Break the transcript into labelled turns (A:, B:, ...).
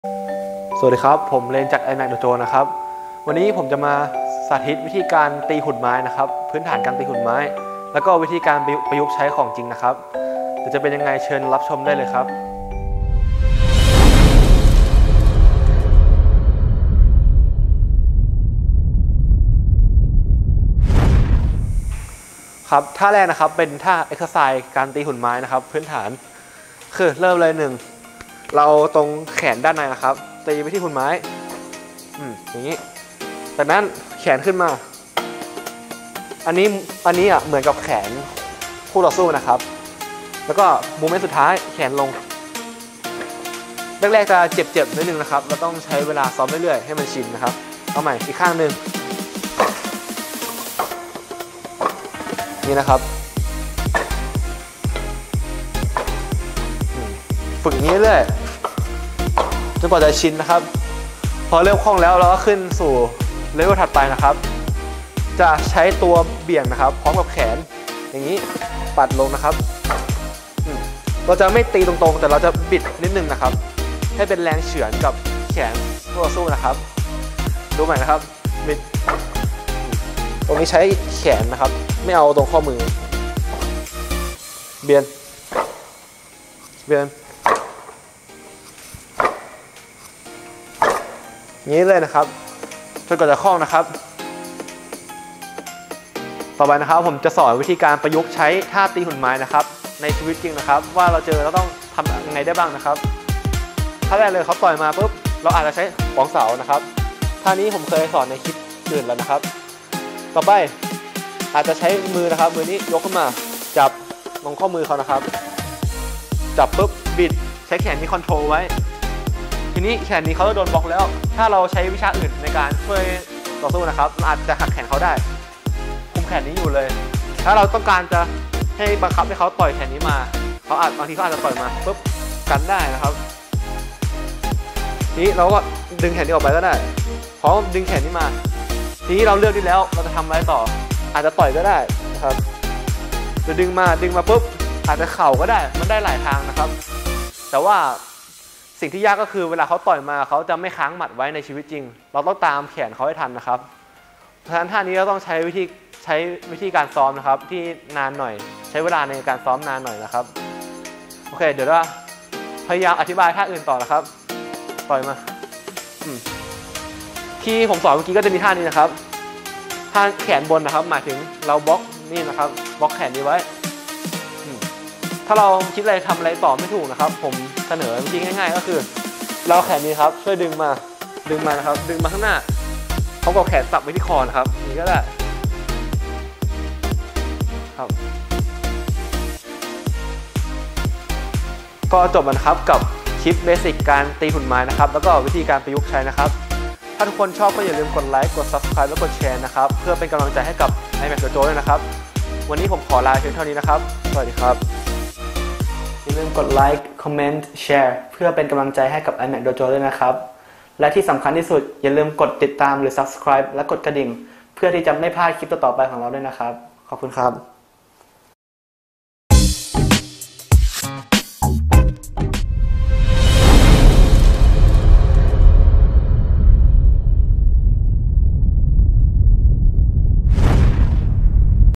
A: สวัสดีครับผมเรนจาก iMac Dojo นะครับวันนี้ผมจะมาสาธิตวิธีการตีหุ่นไม้นะครับพื้นฐานการตีหุ่นไม้แล้วก็วิธีการประยุกต์ใช้ของจริงนะครับจะเป็นยังไงเชิญรับชมได้เลยครับครับท่าแรกนะครับเป็นท่า exercise การตีหุ่นไม้นะครับพื้นฐานคือเริ่มเลย1เราตรงแขนด้านในนะครับตีไปที่หุ่นไม้อย่างนี้จากนั้นแขนขึ้นมาอันนี้เหมือนกับแขนคู่ต่อสู้นะครับแล้วก็มูเมนต์สุดท้ายแขนลงแรกๆจะเจ็บนิดนึงนะครับเราต้องใช้เวลาซ้อมเรื่อยๆให้มันชินนะครับเอาใหม่อีกข้างหนึ่งนี่นะครับฝึกอย่างนี้เรื่อยจนกว่าจะชินนะครับพอเริ่มคล่องแล้วเราก็ขึ้นสู่เลเวลถัดไปนะครับจะใช้ตัวเบี่ยงนะครับพร้อมกับแขนอย่างนี้ปัดลงนะครับเราจะไม่ตีตรงๆแต่เราจะบิดนิดนึงนะครับให้เป็นแรงเฉือนกับแขนตัวสู้นะครับดูใหม่นะครับบิดตรงนี้ใช้แขนนะครับไม่เอาตรงข้อมือเบียนนี้เลยนะครับจนกว่าจะคล่องนะครับต่อไปนะครับผมจะสอนวิธีการประยุกต์ใช้ท่าตีหุ่นไม้นะครับในชีวิตจริงนะครับว่าเราเจอแล้วต้องทำยังไงได้บ้างนะครับท่าแรกเลยเขาต่อยมาปุ๊บเราอาจจะใช้ขวางเสานะครับท่านี้ผมเคยสอนในคลิปอื่นแล้วนะครับต่อไปอาจจะใช้มือนะครับมือนี้ยกขึ้นมาจับตรงข้อมือเขานะครับจับปุ๊บบิดใช้แขนนี้คอนโทรลไว้ทีนี้แขนนี้เขาจะโดนบล็อกแล้วถ้าเราใช้วิชาอื่นในการช่วยต่อสู้นะครับอาจจะหักแขนเขาได้คุมแขนนี้อยู่เลยถ้าเราต้องการจะให้บังคับให้เขาต่อยแขนนี้มาบางทีเขาอาจจะต่อยมาปุ๊บกันได้นะครับทีนี้เราก็ดึงแขนนี้ออกไปก็ได้พร้อมดึงแขนนี้มาทีนี้เราเลือกได้แล้วเราจะทำอะไรต่ออาจจะต่อยก็ได้นะครับจะดึงมาปุ๊บอาจจะเข่าก็ได้มันได้หลายทางนะครับแต่ว่าสิ่งที่ยากก็คือเวลาเขาต่อยมาเขาจะไม่ค้างหมัดไว้ในชีวิตจริงเราต้องตามแขนเขาให้ทันนะครับเพราะฉะนั้นท่านี้เราต้องใช้วิธีการซ้อมนะครับที่นานหน่อยใช้เวลาในการซ้อมนานหน่อยนะครับโอเคเดี๋ยวเราพยายามอธิบายท่าอื่นต่อนะครับต่อยมาที่ผมสอนเมื่อกี้ก็จะมีท่านี้นะครับท่าแขนบนนะครับหมายถึงเราบล็อกนี่นะครับบล็อกแขนนี้ไว้ถ้าเราคิดอะไรทำอะไรต่อไม่ถูกนะครับผมเสนอวิธีง่ายๆก็คือเราแขนนี้ครับช่วยดึงมานะครับดึงมาข้างหน้าเขาก็แขนสับไว้ที่คอนะครับนี่ก็ได้ครับก็จบแล้วนะครับกับคลิปเบสิกการตีหุ่นไม้นะครับแล้วก็วิธีการประยุกต์ใช้นะครับถ้าทุกคนชอบก็อย่าลืมกดไลค์กด Subscribe และกดแชร์นะครับเพื่อเป็นกำลังใจให้กับ iMac Dojo ด้วยนะครับวันนี้ผมขอลาเพียงเท่านี้นะครับสวัสดีครับอย่าลืมกดไลค์คอมเมนต์แชร์เพื่อเป็นกำลังใจให้กับ iMac Dojo ด้วยนะครับและที่สำคัญที่สุดอย่าลืมกดติดตามหรือ Subscribe และกดกระดิ่งเพื่อที่จะไม่พลาดคลิปต่อๆไปของเราด้วยนะครับขอบคุณครับ